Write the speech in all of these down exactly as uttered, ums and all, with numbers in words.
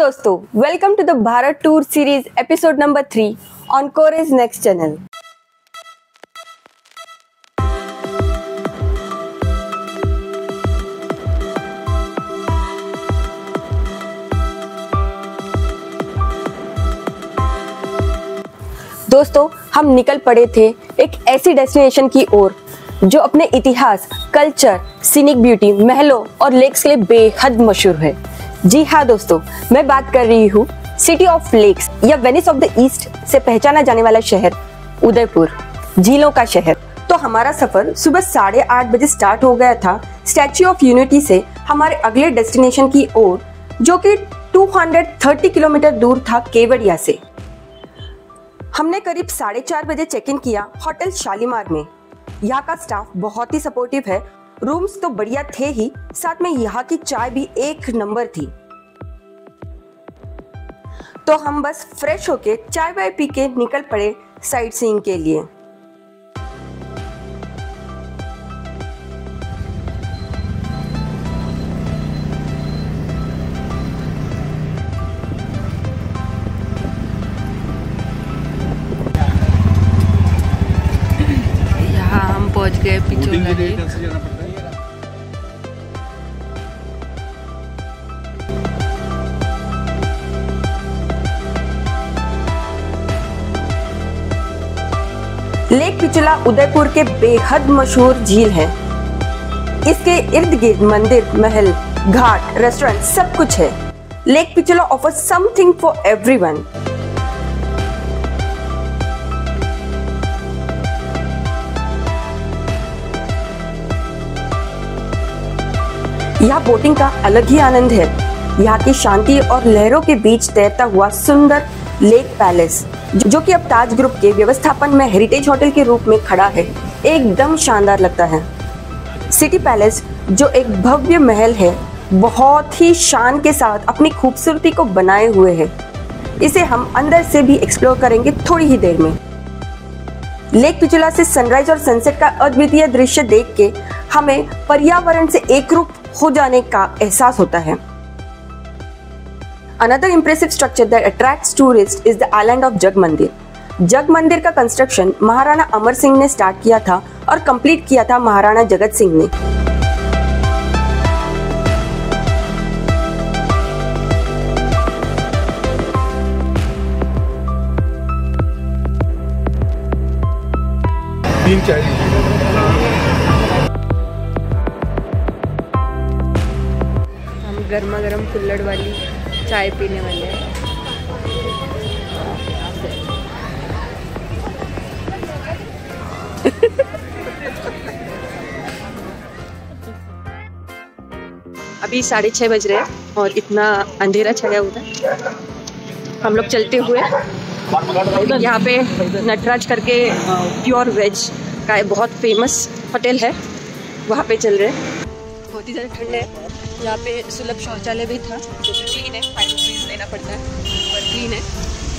दोस्तों, welcome to the Bharat tour series episode number three on कोरेज next channel. दोस्तों, हम निकल पड़े थे एक ऐसी डेस्टिनेशन की ओर जो अपने इतिहास, कल्चर, सीनिक ब्यूटी, महलों और लेक्स के लिए बेहद मशहूर है। जी हाँ दोस्तों, मैं बात कर रही हूँ सिटी ऑफ लेक्स या वेनिस ऑफ द ईस्ट से पहचाना जाने वाला शहर उदयपुर, झीलों का शहर। तो हमारा सफर सुबह साढ़े आठ बजे स्टार्ट हो गया था स्टैच्यू ऑफ यूनिटी से हमारे अगले डेस्टिनेशन की ओर, जो कि दो सौ तीस किलोमीटर दूर था केवड़िया से। हमने करीब साढ़े चार बजे चेक इन किया होटल शालीमार में। यहाँ का स्टाफ बहुत ही सपोर्टिव है, रूम्स तो बढ़िया थे ही, साथ में यहाँ की चाय भी एक नंबर थी। तो हम बस फ्रेश होके चाय वाय पी के निकल पड़े साइट सीइंग के लिए। यहाँ हम पहुंच गए पिछोला लेक। लेक पिछोला उदयपुर के बेहद मशहूर झील है। इसके इर्द गिर्द मंदिर, महल, घाट, रेस्टोरेंट सब कुछ है। Lake Pichola offers something for everyone. यहाँ बोटिंग का अलग ही आनंद है। यहाँ की शांति और लहरों के बीच तैरता हुआ सुंदर लेक पैलेस, जो कि अब ताज ग्रुप के व्यवस्थापन में हेरिटेज होटल के रूप में खड़ा है, एकदम शानदार लगता है। सिटी पैलेस जो एक भव्य महल है, बहुत ही शान के साथ अपनी खूबसूरती को बनाए हुए है। इसे हम अंदर से भी एक्सप्लोर करेंगे थोड़ी ही देर में। लेक पिछोला से सनराइज और सनसेट का अद्वितीय दृश्य देख के हमें पर्यावरण से एकरूप हो जाने का एहसास होता है। Another impressive structure that attracts tourists is the island of जग मंदिर। जग मंदिर का कंस्ट्रक्शन महाराणा अमर सिंह ने स्टार्ट किया था और कंप्लीट किया था महाराणा जगत सिंह ने। तीन चाय हम गर्मा गर्म कुल्हड़ वाली चाय पीने वाले हैं। अभी साढ़े छः बज रहे हैं और इतना अंधेरा छाया हुआ है। हम लोग चलते हुए यहाँ पे नटराज करके प्योर वेज का बहुत फेमस होटल है, वहाँ पे चल रहे हैं। बहुत ही ज़्यादा ठंड है। यहाँ पे सुलभ शौचालय भी था, जो कि क्लीन है, फाइव रुपीज़ देना पड़ता है और क्लीन है।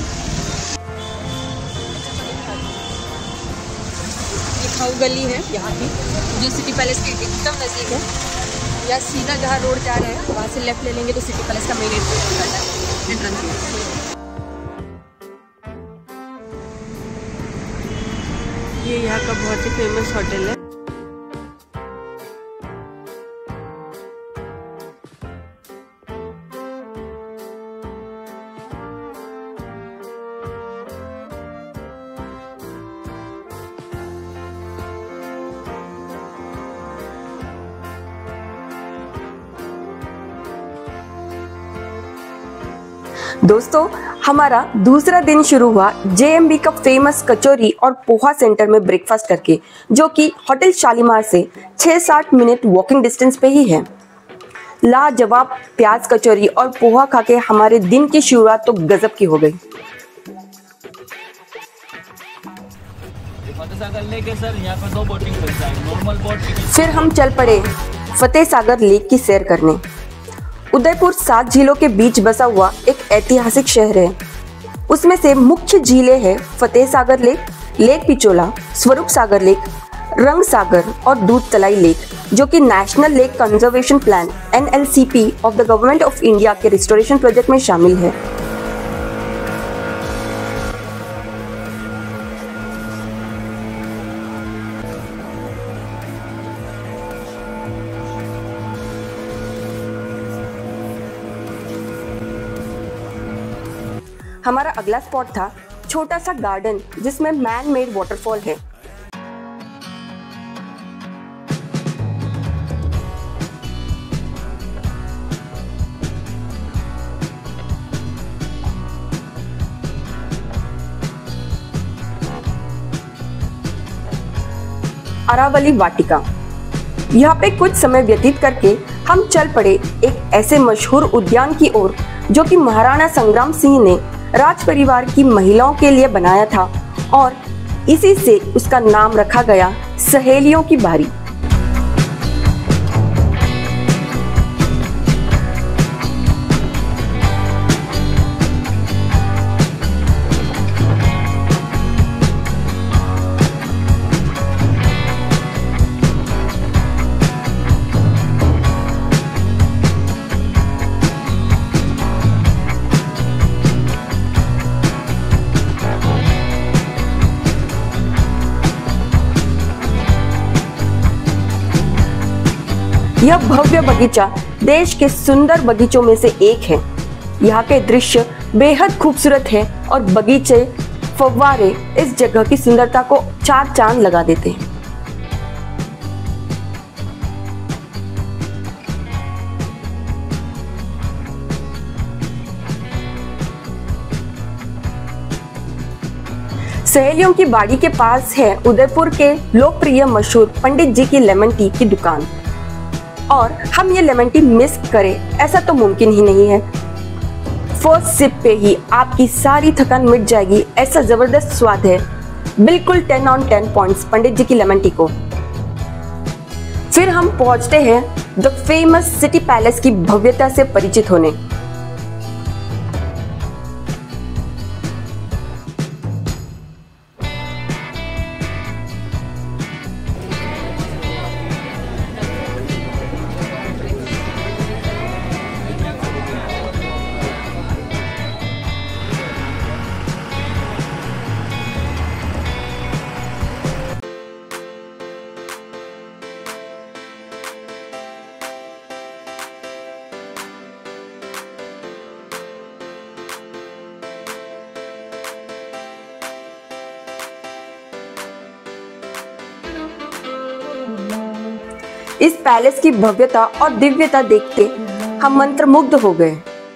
ये खाऊ गली है यहाँ की, जो सिटी पैलेस के एकदम नज़दीक है। या सीधा जहाँ रोड जा रहे हैं वहाँ से लेफ्ट ले लेंगे तो सिटी पैलेस का मेन एंट्रेंस है। ये यहाँ का बहुत ही फेमस होटल है। दोस्तों, हमारा दूसरा दिन शुरू हुआ जेएमबी का फेमस कचौरी और पोहा सेंटर में ब्रेकफास्ट करके, जो कि होटल शालीमार से छह सात मिनट वॉकिंग डिस्टेंस पे ही है। लाजवाब प्याज कचौरी और पोहा खा के हमारे दिन की शुरुआत तो गजब की हो गई। फिर हम चल पड़े फतेह सागर लेक की सैर करने। उदयपुर सात झीलों के बीच बसा हुआ एक ऐतिहासिक शहर है। उसमें से मुख्य झीलें हैं Fateh Sagar lake, lake Pichola, Swaroop Sagar lake, रंग सागर और दूध तलाई लेक। जो कि national lake conservation plan N L C P of the government of India के रिस्टोरेशन प्रोजेक्ट में शामिल है। हमारा अगला स्पॉट था छोटा सा गार्डन जिसमें मैन मेड वाटरफॉल है। अरावली वाटिका। यहाँ पे कुछ समय व्यतीत करके हम चल पड़े एक ऐसे मशहूर उद्यान की ओर जो कि महाराणा संग्राम सिंह ने राज परिवार की महिलाओं के लिए बनाया था और इसी से उसका नाम रखा गया सहेलियों की बारी। यह भव्य बगीचा देश के सुंदर बगीचों में से एक है। यहाँ के दृश्य बेहद खूबसूरत है और बगीचे, फव्वारे इस जगह की सुंदरता को चार चांद लगा देते हैं। सहेलियों की बाड़ी के पास है उदयपुर के लोकप्रिय मशहूर पंडित जी की लेमन टी की दुकान, और हम ये लेमन टी मिस करें ऐसा तो मुमकिन ही नहीं है। फर्स्ट सिप पे ही आपकी सारी थकान मिट जाएगी, ऐसा जबरदस्त स्वाद है। बिल्कुल ten on ten points Pandit ji की लेमन टी को। फिर हम पहुंचते हैं द फेमस सिटी पैलेस की भव्यता से परिचित होने। इस पैलेस की भव्यता और दिव्यता देखते हम मंत्रमुग्ध हो गए।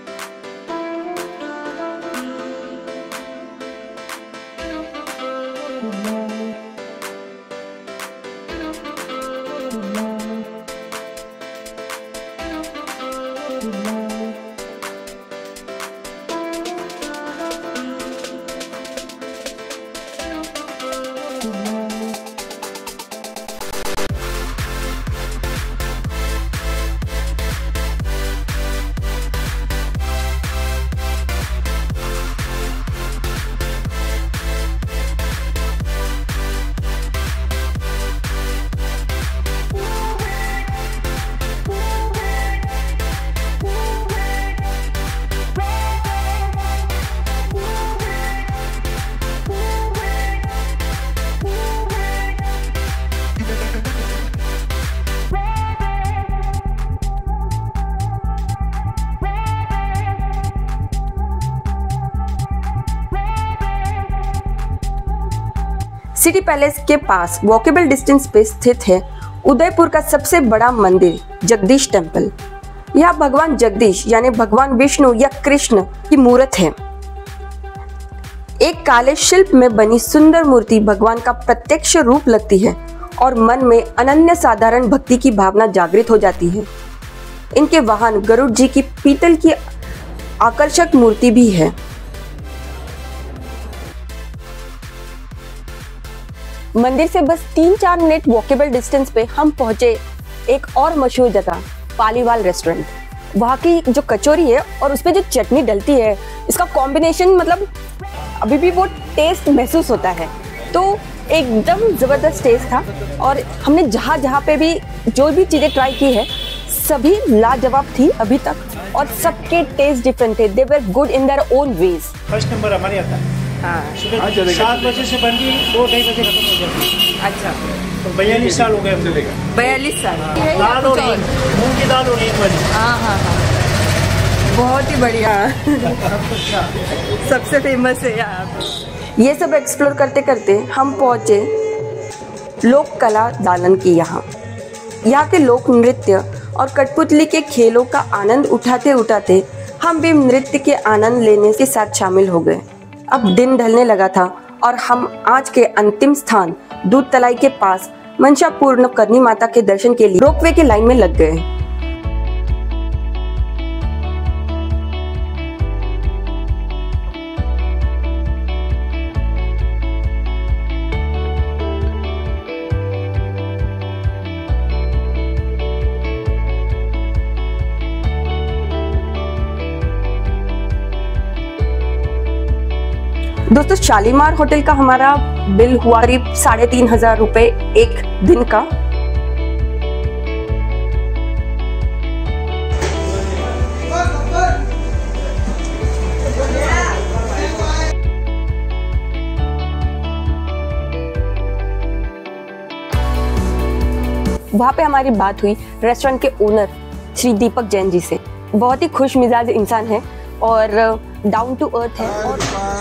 सिटी पैलेस के पास वॉकेबल डिस्टेंस पे स्थित है उदयपुर का सबसे बड़ा मंदिर जगदीश टेम्पल। यह भगवान जगदीश यानी भगवान विष्णु या कृष्ण की मूर्त है। एक काले शिल्प में बनी सुंदर मूर्ति भगवान का प्रत्यक्ष रूप लगती है और मन में अनन्य साधारण भक्ति की भावना जागृत हो जाती है। इनके वाहन गरुड़ जी की पीतल की आकर्षक मूर्ति भी है। मंदिर से बस तीन चार मिनट वॉकेबल डिस्टेंस पे हम पहुंचे एक और मशहूर जगह पालीवाल रेस्टोरेंट। वहाँ की जो कचौरी है और उसमें जो चटनी डलती है, इसका कॉम्बिनेशन मतलब अभी भी वो टेस्ट महसूस होता है। तो एकदम ज़बरदस्त टेस्ट था और हमने जहाँ जहाँ पे भी जो भी चीज़ें ट्राई की है सभी लाजवाब थी अभी तक और सबके टेस्ट डिफरेंट थे। They were good in their own ways. First number हमारे आता है। हाँ सुबह सात बजे से बन गई, दो ढाई बजे खत्म हो जाती है। अच्छा, तो बयालीस साल हो गए हम चलेगा। बयालीस साल दाल और मूंग की दाल और हींग वाली। हाँ हाँ हाँ, बहुत ही बढ़िया। सबसे फेमस है यहाँ। ये सब एक्सप्लोर करते करते हम पहुँचे लोक कला दालन की। यहाँ यहाँ के लोक नृत्य और कठपुतली के खेलों का आनंद उठाते उठाते हम भी नृत्य के आनंद लेने के साथ शामिल हो गए। अब दिन ढलने लगा था और हम आज के अंतिम स्थान दूध तलाई के पास मंशा पूर्ण करनी माता के दर्शन के लिए रोपवे के लाइन में लग गए। दोस्तों, शालीमार होटल का हमारा बिल हुआ करीब साढ़े तीन हजार रुपए एक दिन का। वहाँ पे हमारी बात हुई रेस्टोरेंट के ओनर श्री दीपक जैन जी से। बहुत ही खुश मिजाज इंसान है और डाउन टू अर्थ है। और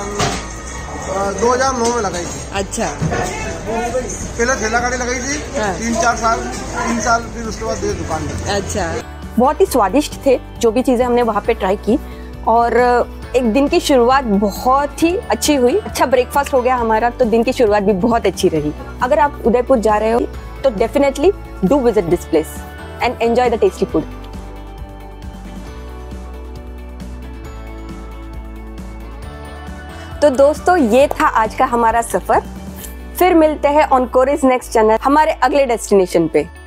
दो हजार नौ में लगाई थी। अच्छा, पहले ठेला गाड़ी लगाई थी। हाँ। तीन चार साल तीन साल फिर उसके बाद ये दुकान में। अच्छा, बहुत ही स्वादिष्ट थे जो भी चीज़ें हमने वहाँ पे ट्राई की और एक दिन की शुरुआत बहुत ही अच्छी हुई। अच्छा ब्रेकफास्ट हो गया हमारा, तो दिन की शुरुआत भी बहुत अच्छी रही। अगर आप उदयपुर जा रहे हो तो definitely do visit this place and enjoy the tasty food. तो दोस्तों, ये था आज का हमारा सफर। फिर मिलते हैं ऑन कोरिस नेक्स्ट चैनल हमारे अगले डेस्टिनेशन पे।